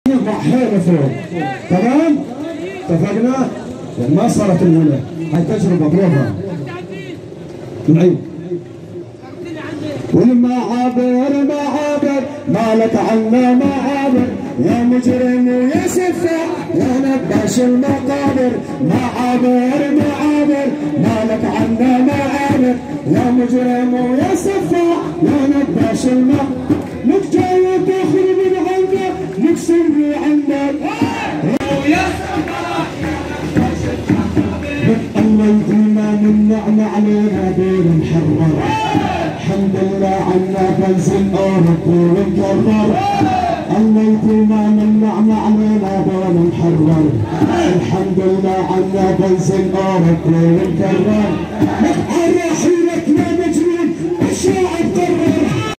ضحينا فوق. تمام؟ اتفقنا؟ يعني ما صارت الأولى، هاي تجربة بروفا. نعيد. والمعابر معابر مالك عنا معابر يا مجرم ويا سفاح يا نباش المقابر. معابر معابر مالك عنا معابر يا مجرم ويا سفاح يا نباش المقابر. لك جاي تاخذ من عندك لك سري عندك ويا سفاح يا نباش المقابر. الله يدينا من نعمة علينا بين محرر. الحمد لله عنا بنزل أوروبي ونكرر. الله يدينا من نعمة علينا بين محرر. الحمد لله عنا بنزل أوروبي ونكرر. نحن رايحين